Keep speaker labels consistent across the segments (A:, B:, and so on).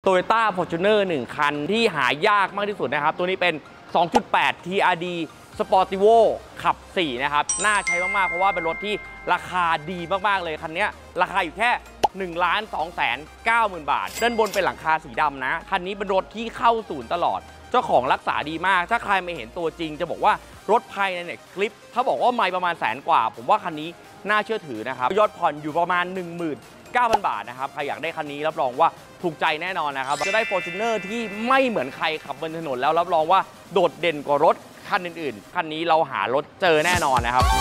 A: Toyota Fortuner 1 คันที่หายากมากที่สุดนะครับตัวนี้เป็น 2.8 TRD Sportivo ขับ 4 นะครับน่าใช้มากๆเพราะว่าเป็นรถที่ราคาดีมากๆเลยคันนี้ราคาอยู่แค่ 1,290,000 บาทด้านบนเป็นหลังคาสีดำนะคันนี้เป็นรถที่เข้าศูนย์ตลอดเจ้าของรักษาดีมากถ้าใครไม่เห็นตัวจริงจะบอกว่ารถภายในเนี่ยคลิปถ้าบอกว่าไม่ประมาณ100,000 กว่าผมว่าคันนี้น่าเชื่อถือนะครับยอดผ่อนอยู่ประมาณ 19,000 บาทนะครับใครอยากได้คันนี้รับรองว่าถูกใจแน่นอนนะครับจะได้ Fortuner ที่ไม่เหมือนใครขับบนถนนแล้วรับรองว่าโดดเด่นกว่ารถคันอื่นๆคันนี้เราหารถเจอแน่นอนนะครับ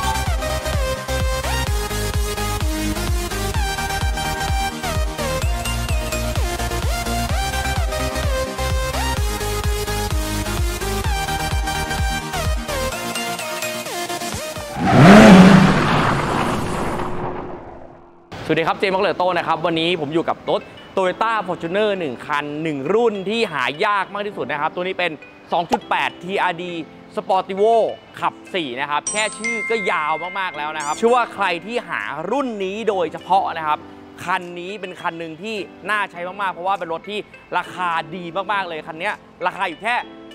A: สวัสดีครับเจมส์ มักเลอร์โต้นะครับวันนี้ผมอยู่กับรถ Toyota Fortuner 1 คัน 1 รุ่นที่หายากมากที่สุดนะครับตัวนี้เป็น 2.8 TRD Sportivo ขับ 4 นะครับแค่ชื่อก็ยาวมากๆแล้วนะครับเชื่อว่าใครที่หารุ่นนี้โดยเฉพาะนะครับคันนี้เป็นคันหนึ่งที่น่าใช้มากๆเพราะว่าเป็นรถที่ราคาดีมากๆเลยคันนี้ราคาอยู่แค่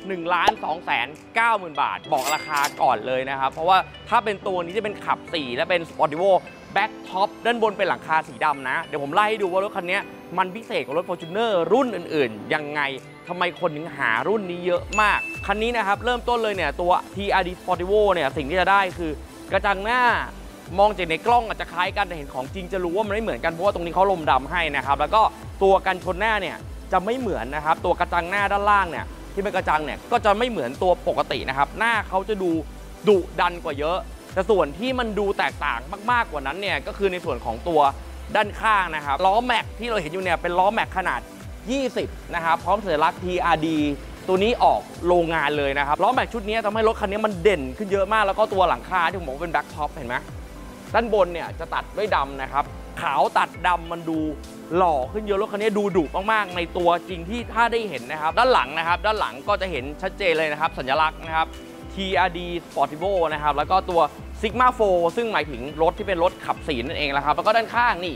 A: 1,290,000 บาทบอกราคาก่อนเลยนะครับเพราะว่าถ้าเป็นตัวนี้จะเป็นขับ 4 และเป็น Sportivoแบ็คท็อปด้านบนเป็นหลังคาสีดำนะเดี๋ยวผมไล่ให้ดูว่ารถคันนี้มันพิเศษกว่ารถ Fortuner รุ่นอื่นๆยังไงทำไมคนถึงหารุ่นนี้เยอะมากคันนี้นะครับเริ่มต้นเลยเนี่ยตัว TRD Sportivo เนี่ยสิ่งที่จะได้คือกระจังหน้ามองจากในกล้องอาจจะคล้ายกันแต่เห็นของจริงจะรู้ว่ามันไม่เหมือนกันเพราะว่าตรงนี้เขาลมดำให้นะครับแล้วก็ตัวกันชนหน้าเนี่ยจะไม่เหมือนนะครับตัวกระจังหน้าด้านล่างเนี่ยที่เป็นกระจังเนี่ยก็จะไม่เหมือนตัวปกตินะครับหน้าเขาจะดูดุดันกว่าเยอะแต่ส่วนที่มันดูแตกต่างมากๆกว่านั้นเนี่ยก็คือในส่วนของตัวด้านข้างนะครับล้อแม็กที่เราเห็นอยู่เนี่ยเป็นล้อแม็กขนาด20นะครับพร้อมสัญลักษณ์ TRD ตัวนี้ออกโรงงานเลยนะครับล้อแม็กชุดนี้ทำให้รถคันนี้มันเด่นขึ้นเยอะมากแล้วก็ตัวหลังคาที่ผมบอกเป็นแบ็คท็อปเห็นไหมด้านบนเนี่ยจะตัดด้วยดำนะครับขาวตัดดำมันดูหล่อขึ้นเยอะรถคันนี้ดูดุมากๆในตัวจริงที่ถ้าได้เห็นนะครับด้านหลังก็จะเห็นชัดเจนเลยนะครับสัญลักษณ์นะครับ TRD Sportivo นะครับแล้วก็ตัว Sigma 4 ซึ่งหมายถึงรถที่เป็นรถขับ4นั่นเองนะครับแล้วก็ด้านข้างนี่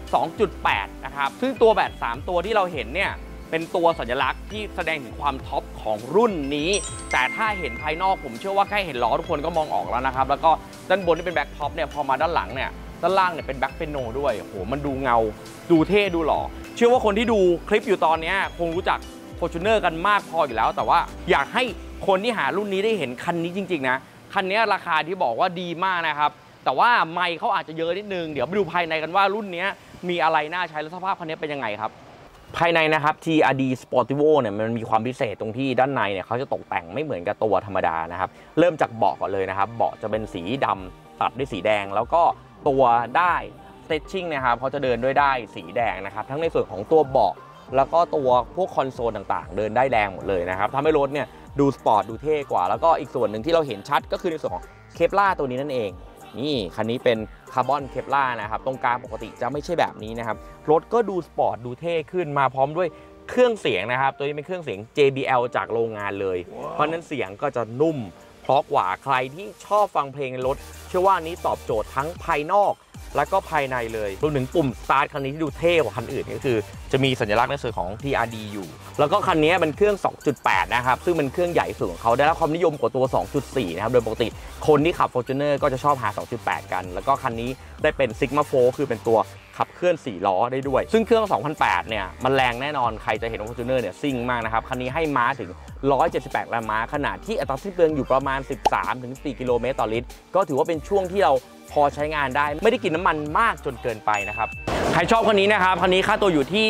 A: 2.8 นะครับซึ่งตัวแบต3ตัวที่เราเห็นเนี่ยเป็นตัวสัญลักษณ์ที่แสดงถึงความท็อปของรุ่นนี้แต่ถ้าเห็นภายนอกผมเชื่อว่าแค่เห็นล้อทุกคนก็มองออกแล้วนะครับแล้วก็ด้านบนที่เป็นแบ็คท็อปเนี่ยพอมาด้านหลังเนี่ยด้านล่างเนี่ยเป็นแบ็คเฟโนด้วยโอ้โหมันดูเงาดูเท่ดูหล่อเชื่อว่าคนที่ดูคลิปอยู่ตอนนี้คงรู้จัก Fortuner กันมากพออยู่แล้วแต่ว่าอยากให้คนที่หารุ่นนี้ได้เห็นคันนี้จริงๆนะคันนี้ราคาที่บอกว่าดีมากนะครับแต่ว่าไมค์เขาอาจจะเยอะนิดนึงเดี๋ยวไปดูภายในกันว่ารุ่นนี้มีอะไรน่าใช้และสภาพคันนี้เป็นยังไงครับภายในนะครับ TRD Sportivo เนี่ยมันมีความพิเศษตรงที่ด้านในเนี่ยเขาจะตกแต่งไม่เหมือนกับตัวธรรมดานะครับเริ่มจากเบาะก่อนเลยนะครับเบาะจะเป็นสีดำตัดด้วยสีแดงแล้วก็ตัวได้ stitching นะครับเขาจะเดินด้วยได้สีแดงนะครับทั้งในส่วนของตัวเบาะแล้วก็ตัวพวกคอนโซลต่างๆเดินได้แดงหมดเลยนะครับทำให้รถเนี่ยดูสปอร์ตดูเท่กว่าแล้วก็อีกส่วนหนึ่งที่เราเห็นชัดก็คือในส่วนของเคปล่าตัวนี้นั่นเองนี่คันนี้เป็นคาร์บอนเคปล่านะครับตรงกลางปกติจะไม่ใช่แบบนี้นะครับรถก็ดูสปอร์ตดูเท่ขึ้นมาพร้อมด้วยเครื่องเสียงนะครับตัวนี้เป็นเครื่องเสียง JBL จากโรงงานเลย เพราะนั้นเสียงก็จะนุ่มเพราะกว่าใครที่ชอบฟังเพลงในรถเชื่อว่านี้ตอบโจทย์ทั้งภายนอกแล้วก็ภายในเลยรวมถึงปุ่มสตาร์ทคันนี้ที่ดูเท่กว่าคันอื่นก็คือจะมีสัญลักษณ์ในส่วนของ TRD อยู่แล้วก็คันนี้เป็นเครื่อง 2.8 นะครับซึ่งเป็นเครื่องใหญ่สุดของเขาได้รับความนิยมกว่าตัว 2.4 นะครับโดยปกติคนที่ขับ Fortuner ก็จะชอบหา 2.8 กันแล้วก็คันนี้ได้เป็น Sigma 4 คือเป็นตัวขับเคลื่อน4ล้อได้ด้วยซึ่งเครื่อง 2008 เนี่ยมันแรงแน่นอนใครจะเห็นว่า Fortuner เนี่ยซิ่งมากนะครับคันนี้ให้ม้าถึง178 แรงม้าขนาดที่อัตราสิ้นเปลืองอยู่ประมาณ 13-14 กิโลเมตรต่อลิตรก็ถือว่าเป็นช่วงที่เราพอใช้งานได้ไม่ได้กินน้ำมันมากจนเกินไปนะครับใครชอบคันนี้นะครับคันนี้ค่าตัวอยู่ที่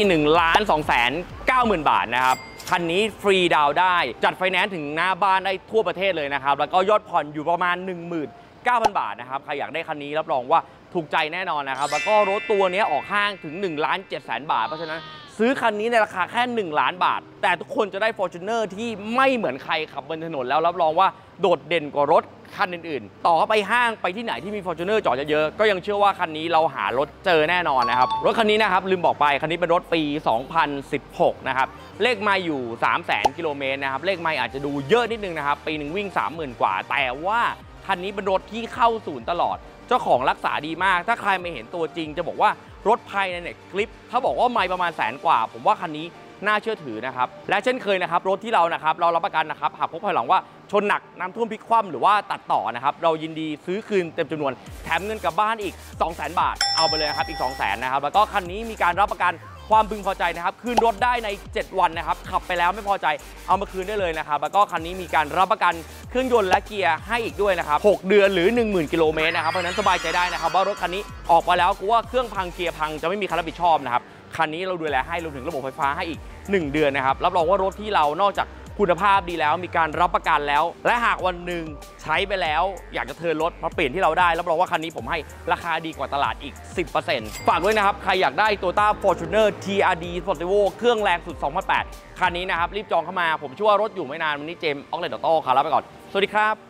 A: 1,290,000 บาทนะครับคันนี้ฟรีดาวน์ได้จัดไฟแนนซ์ถึงหน้าบ้านได้ทั่วประเทศเลยนะครับแล้วก็ยอดผ่อนอยู่ประมาณ 19,000 บาทนะครับใครอยากได้คันนี้รับรองว่าถูกใจแน่นอนนะครับแล้วก็รถตัวนี้ออกห้างถึง 1,700,000 บาทเพราะฉะนั้นซื้อคันนี้ในราคาแค่1 ล้านบาทแต่ทุกคนจะได้ Fortuner ที่ไม่เหมือนใครขับบนถนนแล้วรับรองว่าโดดเด่นกว่ารถคันอื่นๆต่อเข้าไปห้างไปที่ไหนที่มี Fortuner จอดเยอะๆก็ยังเชื่อว่าคันนี้เราหารถเจอแน่นอนนะครับรถคันนี้นะครับลืมบอกไปคันนี้เป็นรถปี 2016 นะครับเลขไมล์อยู่ 300,000 กิโลเมตรนะครับเลขไมล์อาจจะดูเยอะนิดนึงนะครับปีหนึ่งวิ่ง 30,000 กว่าแต่ว่าคันนี้เป็นรถที่เข้าศูนย์ตลอดเจ้าของรักษาดีมากถ้าใครไม่เห็นตัวจริงจะบอกว่ารถภายในเนี่ยคลิปถ้าบอกว่าไม่ประมาณ100,000 กว่าผมว่าคันนี้น่าเชื่อถือนะครับและเช่นเคยนะครับรถที่เรารับประกันนะครับหากพบภายหลังว่าชนหนักน้ำท่วมพลิกคว่ำหรือว่าตัดต่อนะครับเรายินดีซื้อคืนเต็มจำนวนแถมเงินกลับบ้านอีก 200,000 บาทเอาไปเลยนะครับอีก 200,000 นะครับแล้วก็คันนี้มีการรับประกันความพึงพอใจนะครับคืนรถได้ใน7 วันนะครับขับไปแล้วไม่พอใจเอามาคืนได้เลยนะครับแล้วก็คันนี้มีการรับประกันเครื่องยนต์และเกียร์ให้อีกด้วยนะครับ6 เดือนหรือ 10,000 กิโลเมตรนะครับเพราะฉะนั้นสบายใจได้นะครับว่ารถคันนี้ออกมาแล้วกูว่าเครื่องพังเกียร์พังจะไม่มีใครรับผิดชอบนะครับคันนี้เราดูแลให้รวมถึงระบบไฟฟ้าให้อีก1 เดือนนะครับรับรองว่ารถที่เรานอกจากคุณภาพดีแล้วมีการรับประกันแล้วและหากวันหนึ่งใช้ไปแล้วอยากจะเทิร์นรถมาเปลี่ยนที่เราได้รับรองว่าคันนี้ผมให้ราคาดีกว่าตลาดอีก 10% ฝากด้วยนะครับใครอยากได้ Toyota Fortuner TRD Sportivo เครื่องแรงสุด 2008 คันนี้นะครับรีบจองเข้ามาผมเชื่อว่ารถอยู่ไม่นานวันนี้เจมส์ออกเลนด์ออโต้ครับลาไปก่อนสวัสดีครับ